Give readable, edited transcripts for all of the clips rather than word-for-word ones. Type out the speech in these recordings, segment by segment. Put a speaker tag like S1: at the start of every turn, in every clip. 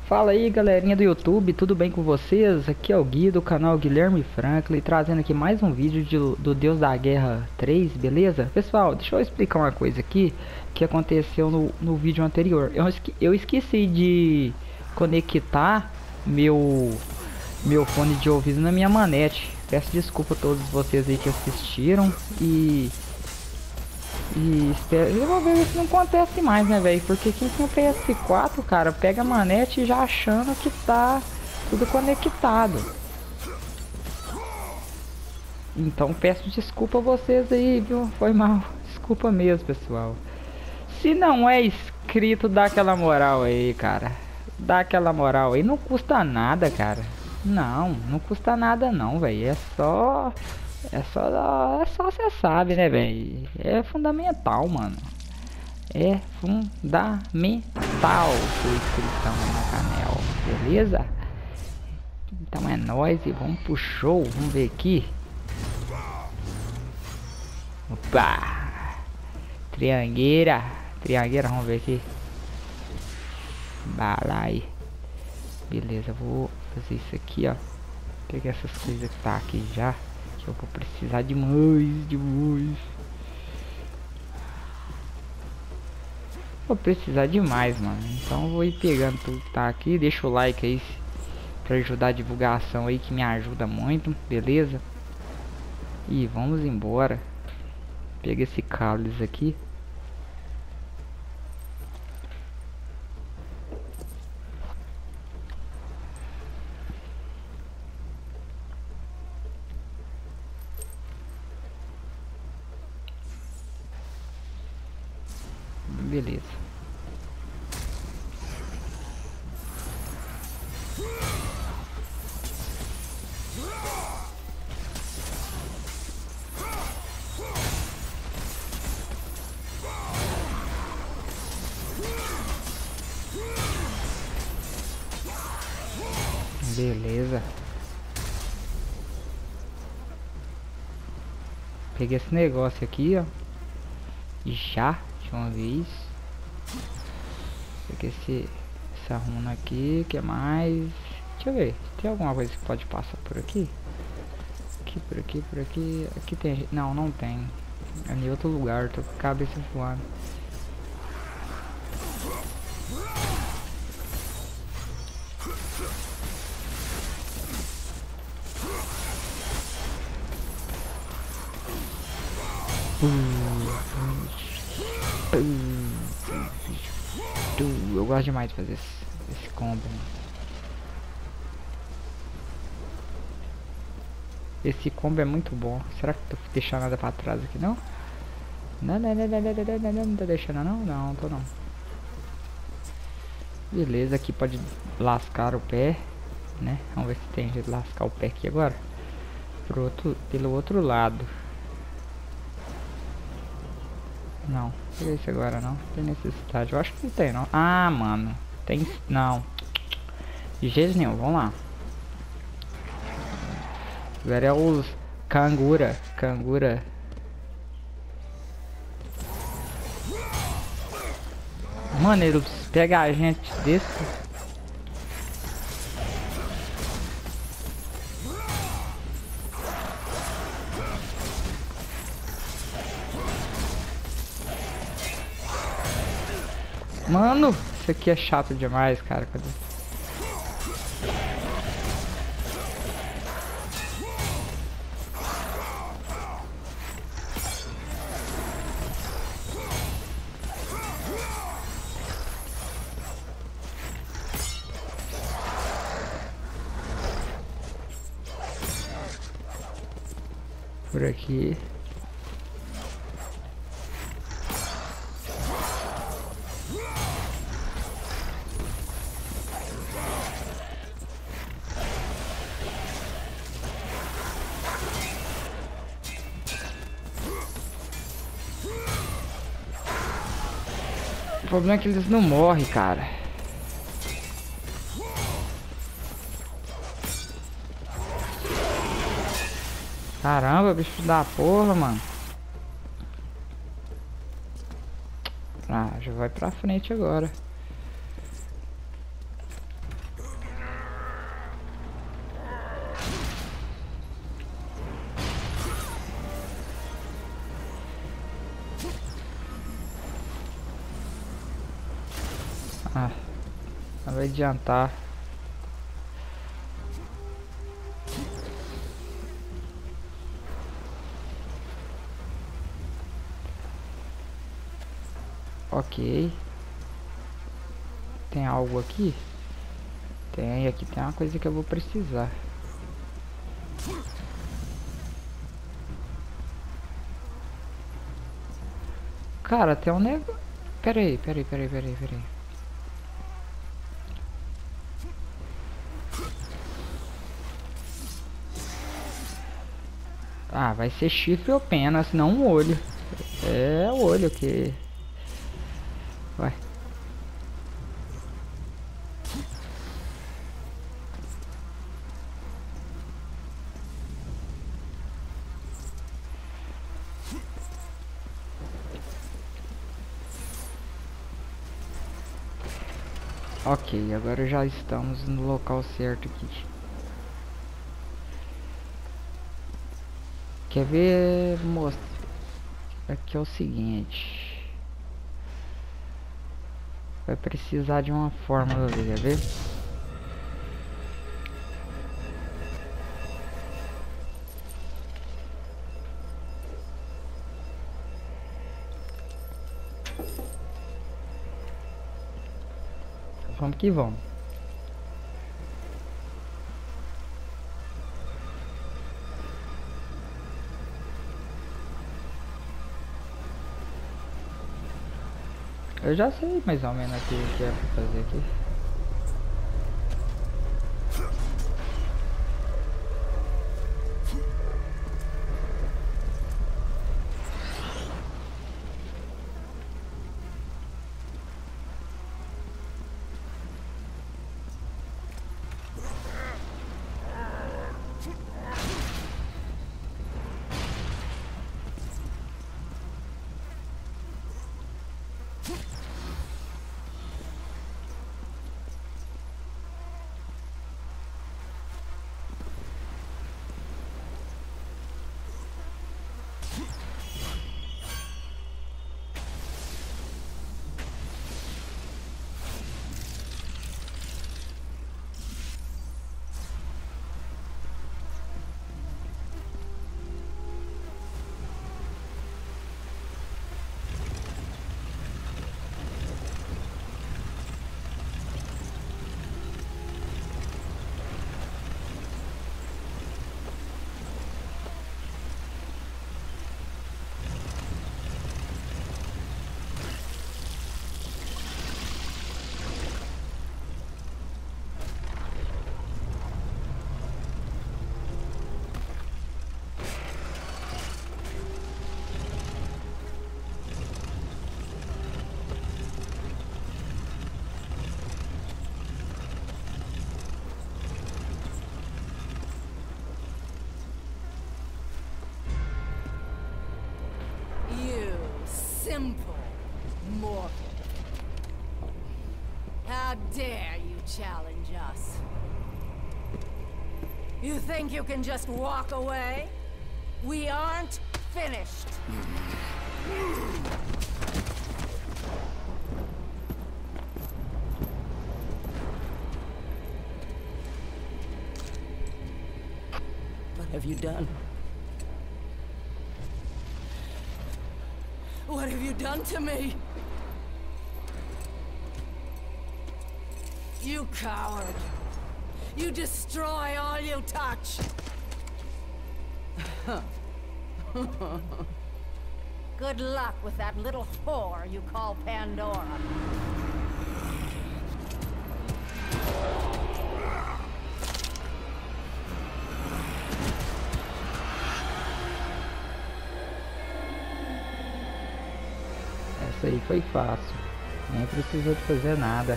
S1: Fala aí, galerinha do YouTube, tudo bem com vocês? Aqui é o Gui do canal Guilherme Franklin, trazendo aqui mais um vídeo do Deus da Guerra 3, beleza? Pessoal, deixa eu explicar uma coisa aqui que aconteceu no vídeo anterior. Eu esqueci de conectar meu fone de ouvido na minha manete. Peço desculpa a todos vocês aí que assistiram e espero, eu vou ver se não acontece mais, né, velho? Porque quem tem o PS4, cara, pega a manete já achando que tá tudo conectado. Então peço desculpa a vocês aí, viu? Foi mal. Desculpa mesmo, pessoal. Se não é inscrito, dá aquela moral aí, cara. Dá aquela moral aí. Não custa nada, cara. Não custa nada não, velho. É só você sabe, né, velho? É fundamental, mano. É fundamental sua inscrição no canal, beleza? Então é nóis e vamos pro show. Vamos ver aqui. Opa! Triangueira, vamos ver aqui. Balai. Beleza, vou fazer isso aqui, ó. Pegar essas coisas que tá aqui já. Que eu vou precisar de mais. Vou precisar demais, mano. Então eu vou ir pegando tudo que tá aqui. Deixa o like aí pra ajudar a divulgação aí, que me ajuda muito, beleza? E vamos embora. Pega esse cálice aqui. Beleza. Beleza. Peguei esse negócio aqui, ó. Já de uma vez. Peguei essa runa aqui. Que mais? Deixa eu ver. Tem alguma coisa que pode passar por aqui? Por aqui. Aqui tem. Não tem. É em outro lugar. Tô com a cabeça voando. Eu gosto demais de fazer esse combo. Esse combo é muito bom. Será que tô deixando nada pra trás aqui, não? Não tô deixando não? Não, tô não. Beleza, aqui pode lascar o pé, né? Vamos ver se tem jeito de lascar o pé aqui agora. Pelo outro lado. Não, não isso agora não. Tem necessidade. Eu acho que não tem não. Ah, mano. Tem. Não. De jeito nenhum. Vamos lá. Agora é os cangura. Mano, ele pega a gente desse. Mano, isso aqui é chato demais, cara. Cadê? Por aqui. O problema é que eles não morrem, cara. Caramba, bicho da porra, mano. Ah, já vai pra frente agora. Ah, não vai adiantar. Ok. Tem algo aqui? Tem, aqui tem uma coisa que eu vou precisar. Cara, tem um negócio. Peraí. Ah, vai ser chifre ou pena, senão um olho. É o olho que... Vai. Ok, agora já estamos no local certo aqui. Quer ver, moço? Aqui é o seguinte. Vai precisar de uma fórmula, quer ver? Vamos que vamos. Eu já sei mais ou menos aqui o que é pra fazer aqui.
S2: Simple mortal. How dare you challenge us? You think you can just walk away? We aren't finished.
S3: What have you done?
S2: What have you done to me? You coward! You destroy all you touch! Good luck with that little whore you call Pandora.
S1: Essa aí foi fácil. Nem precisou de fazer nada.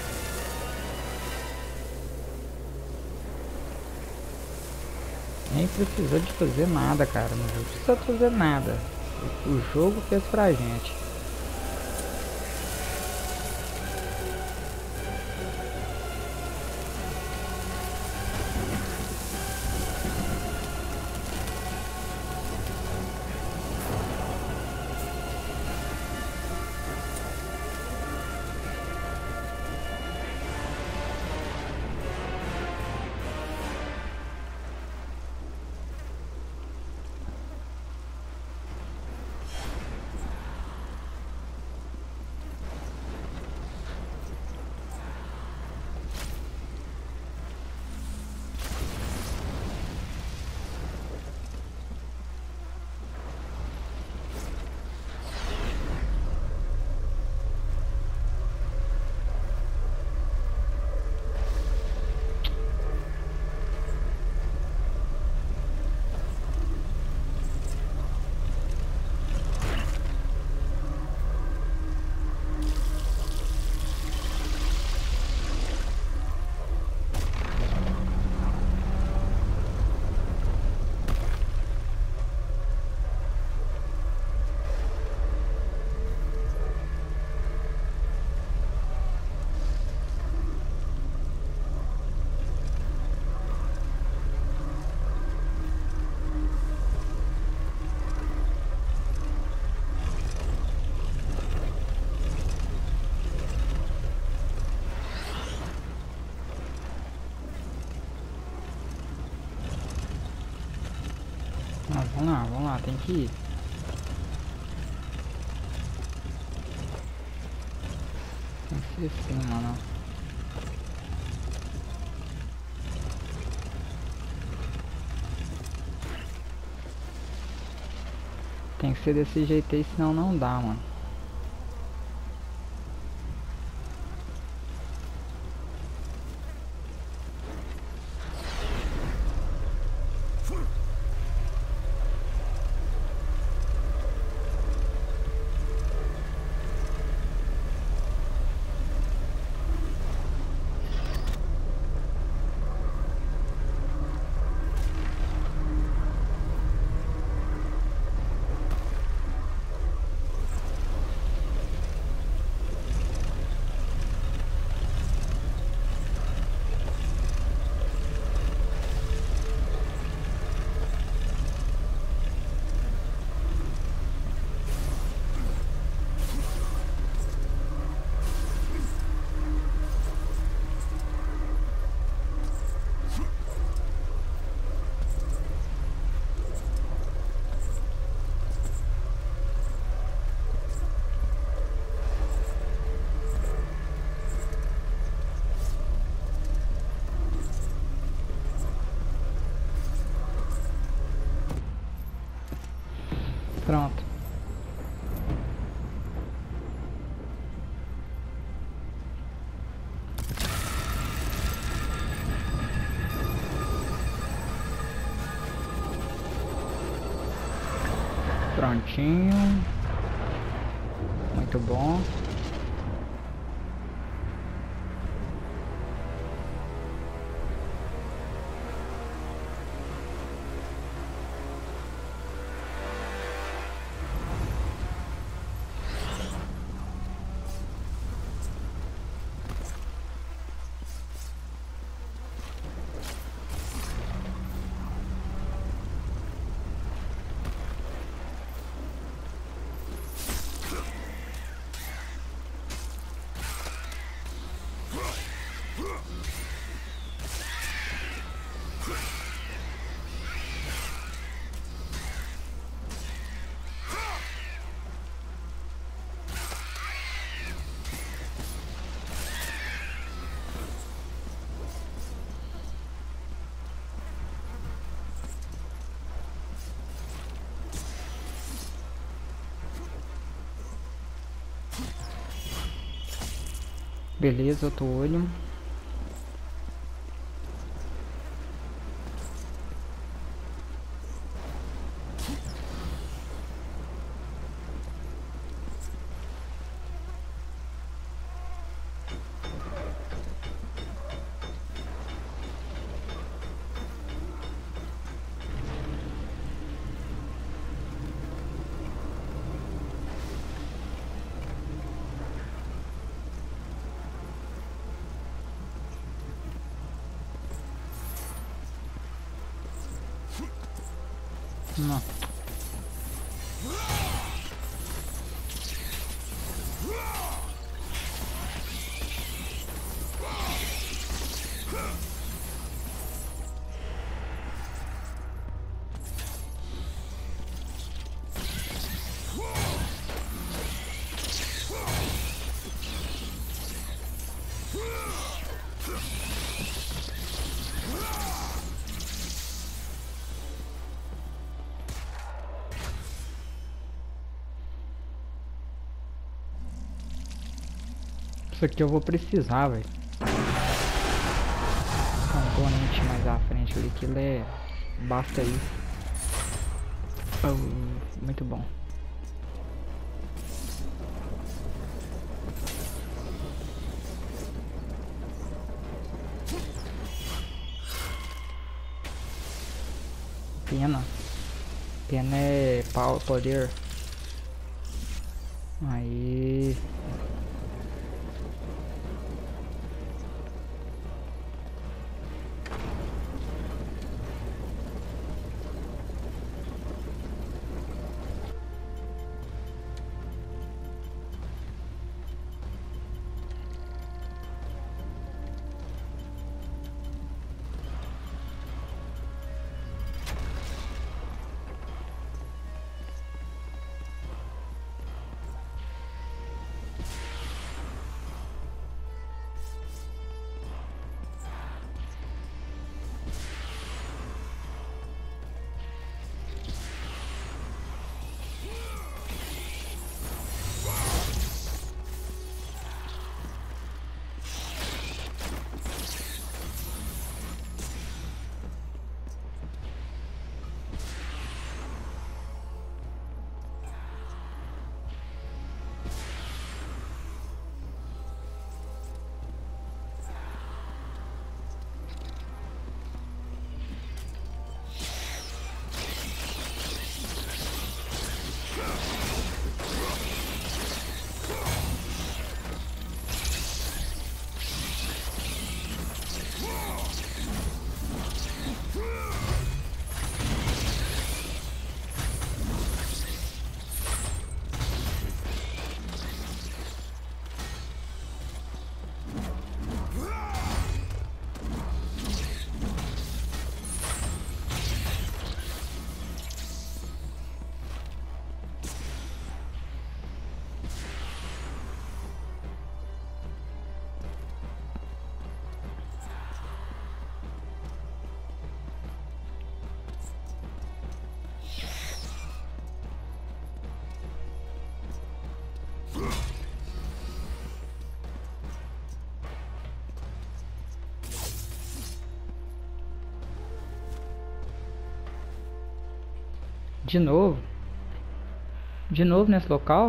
S1: Nem precisou de fazer nada, cara. Não precisa fazer nada. O jogo fez pra gente. Vamos lá, tem que ir. Tem que ser assim, mano. Tem que ser desse jeito aí, senão não dá, mano. Pronto. Prontinho. Muito bom. Beleza, outro olho. Não. Isso aqui eu vou precisar, velho. Componente mais à frente ali que ele é... Basta isso. Oh, muito bom. Pena. Pena é poder. Aí. De novo? De novo nesse local?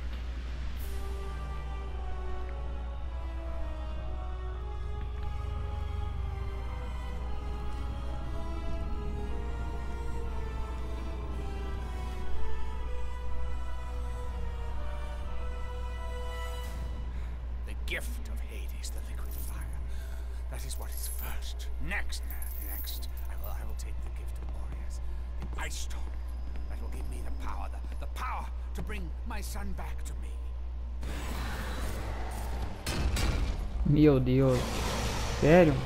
S4: The gift of Hades, the liquid fire. That is what is first. Next, I will take the gift of Boreas, the ice stone. That will give me the power to bring my son back to me.
S1: Meu Deus. Sério?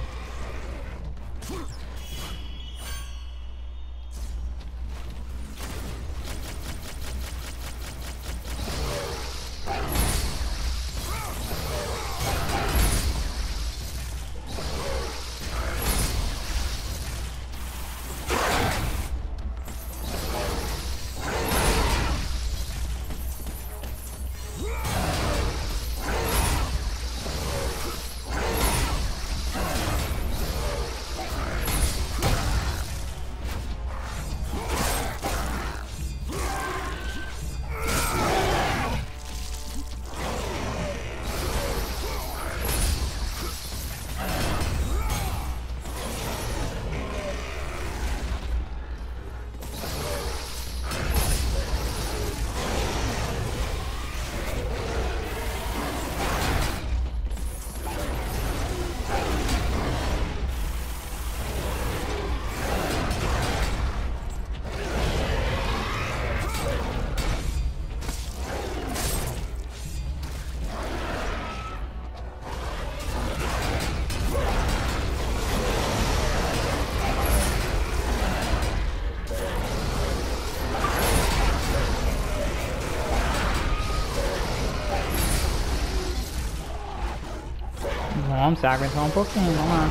S1: Vamos, você aguenta um pouquinho, vamos lá.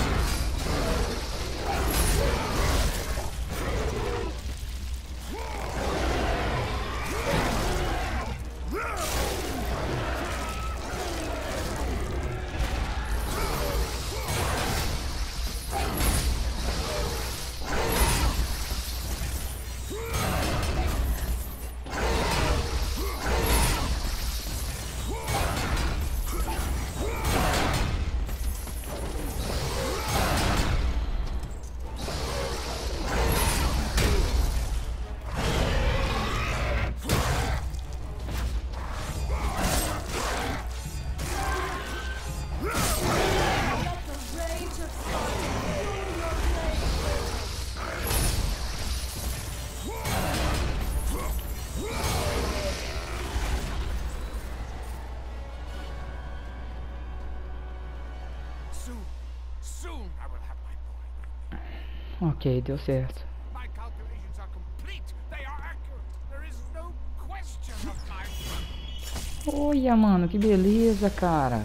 S4: Soon I will have my boy with me.
S1: Ok, deu certo.
S4: My calculations are complete. They are accurate. There is no question of my...
S1: Olha, mano, que beleza, cara.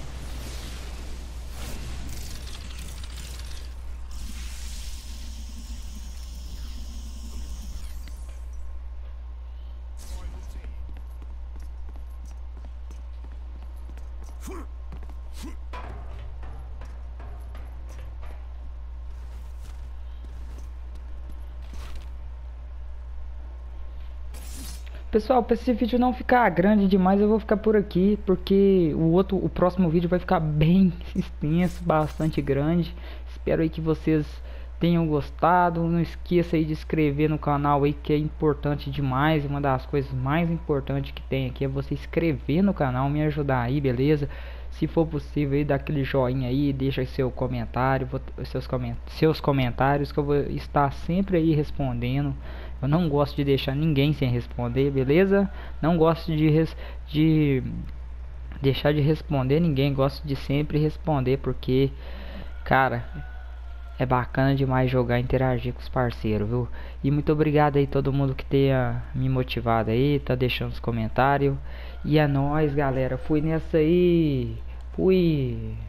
S1: Pessoal, para esse vídeo não ficar grande demais, eu vou ficar por aqui, porque o próximo vídeo vai ficar bem extenso, bastante grande. Espero aí que vocês tenham gostado. Não esqueça aí de se inscrever no canal aí, que é importante demais. Uma das coisas mais importantes que tem aqui é você se inscrever no canal, me ajudar aí, beleza? Se for possível aí, dá aquele joinha aí, deixa seu comentário, seus comentários, que eu vou estar sempre aí respondendo. Eu não gosto de deixar ninguém sem responder, beleza? Não gosto de deixar de responder ninguém, gosto de sempre responder, porque, cara, é bacana demais jogar e interagir com os parceiros, viu? E muito obrigado aí todo mundo que tenha me motivado aí, tá deixando os comentários. E é nóis, galera. Fui nessa aí. Fui.